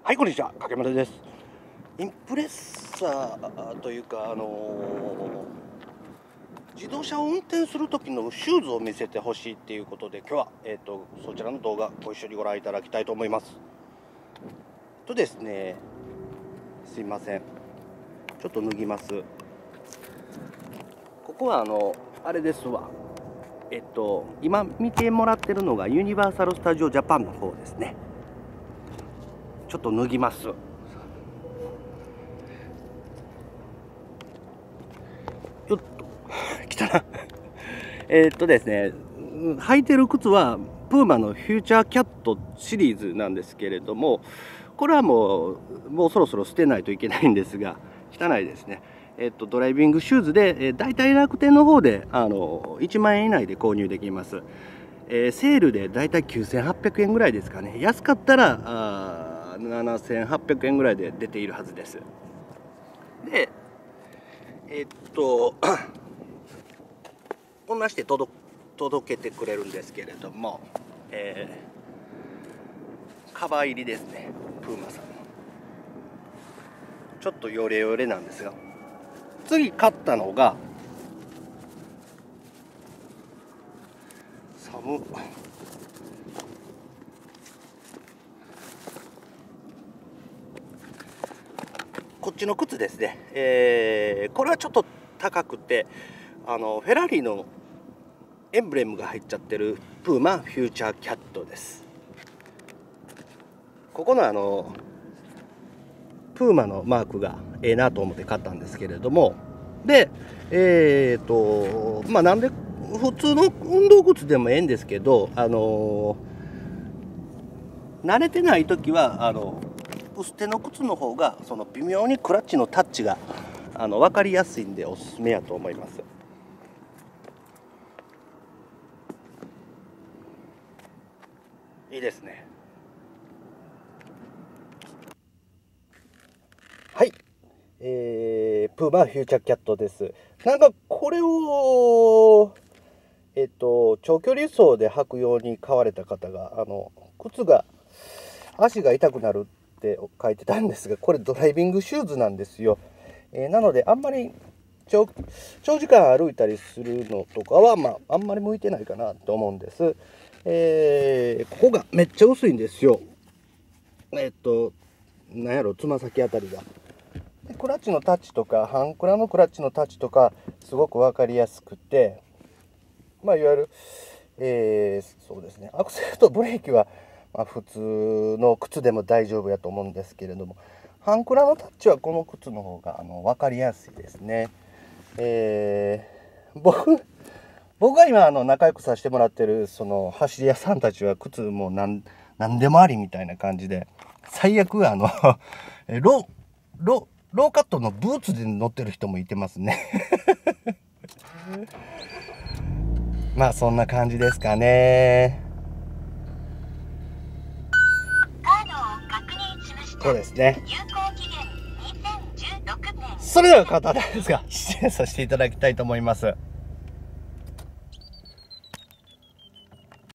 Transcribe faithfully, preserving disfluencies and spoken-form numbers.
はい、こんにちは、かけまるです。インプレッサーというか、あのー、自動車を運転する時のシューズを見せてほしいっていうことで、今日は、えーと、そちらの動画ご一緒にご覧いただきたいと思います。とですね、すいません。ちょっと脱ぎます。ここはあの、あれですわ。えっと、今見てもらってるのがユニバーサル・スタジオ・ジャパンの方ですね。ちょっと脱ぎます。よっと来たなえっとですね、履いてる靴はプーマのフューチャーキャットシリーズなんですけれども、これはもうもうそろそろ捨てないといけないんですが、汚いですね。えっとドライビングシューズで、えー、大体楽天の方であのいちまんえん以内で購入できます。えー、セールで大体きゅうせんはっぴゃくえんぐらいですかね。安かったらあななせんはっぴゃくえんぐらいで出ているはずです。で、えっとこんなして届届けてくれるんですけれども、えー、カバー入りですね、プーマさんの。ちょっとヨレヨレなんですが、次買ったのが寒っこっちの靴ですね。えー、これはちょっと高くて、あのフェラーリのエンブレムが入っちゃってるプーマフューチャーキャットです。ここのあのプーマのマークがええなと思って買ったんですけれども、でえっ、ー、とまあなんで普通の運動靴でもええんですけど、あの慣れてない時はあの薄手の靴の方がその微妙にクラッチのタッチがあの分かりやすいんでおすすめやと思います。いいですね。はい、えー、プーマフューチャーキャットです。なんかこれをえっと長距離走で履くように買われた方が、あの靴が足が痛くなるって書いてたんですが、これドライビングシューズなんですよ。えー、なのであんまり長, 長時間歩いたりするのとかは、まあ、あんまり向いてないかなと思うんです。えー、ここがめっちゃ薄いんですよ。えっとなんやろ、つま先あたりが。でクラッチのタッチとか、ハンクラのクラッチのタッチとかすごく分かりやすくて、まあいわゆる、えー、そうですね、アクセルとブレーキは、まあ、普通の靴でも大丈夫やと思うんですけれども、ハンクラのタッチはこの靴の方があの分かりやすいですね。えー、僕僕が今あの仲良くさせてもらってるその走り屋さんたちは靴も何何でもありみたいな感じで、最悪あのロロローカットのブーツで乗ってる人もいてますねまあそんな感じですかね。そうですね。それでは簡単ですが失礼させていただきたいと思います。